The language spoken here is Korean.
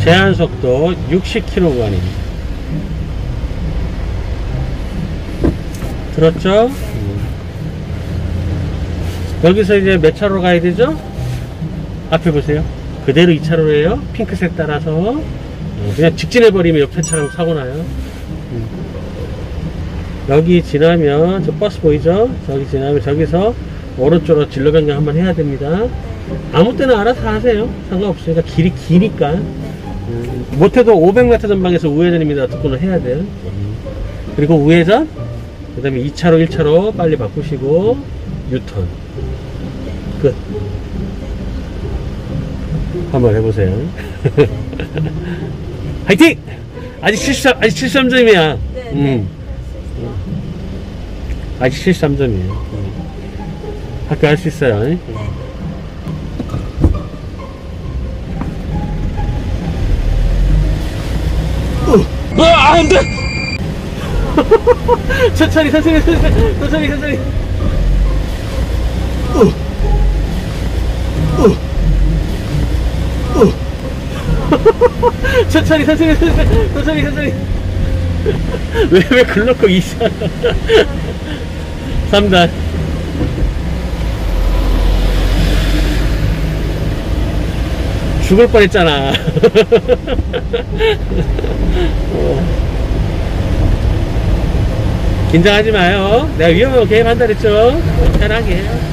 제한속도 60km 구간입니다. 들었죠? 여기서 이제 몇 차로로 가야 되죠? 앞에 보세요. 그대로 2차로예요. 핑크색 따라서 그냥 직진해버리면 옆에 차랑 사고 나요. 여기 지나면 저 버스 보이죠? 저기 지나면 저기서 오른쪽으로 진로 변경 한번 해야 됩니다. 아무 때나 알아서 하세요. 상관없으니까 길이 기니까. 못해도 500m 전방에서 우회전입니다. 듣고는 해야 돼요. 그리고 우회전, 그 다음에 2차로 1차로 빨리 바꾸시고 유턴. 끝. 한번 해보세요. 화이팅! 아직 73점이야. 네. 아직 73점이에요. 학교 할 수 있어요. 네. 안 돼! 천천히. 천천히. 천천히. 왜 글렀고 2차 3단 죽을 뻔했잖아. 긴장하지 마요. 내가 위험하고 개입한다 그랬죠? 편하게 해요.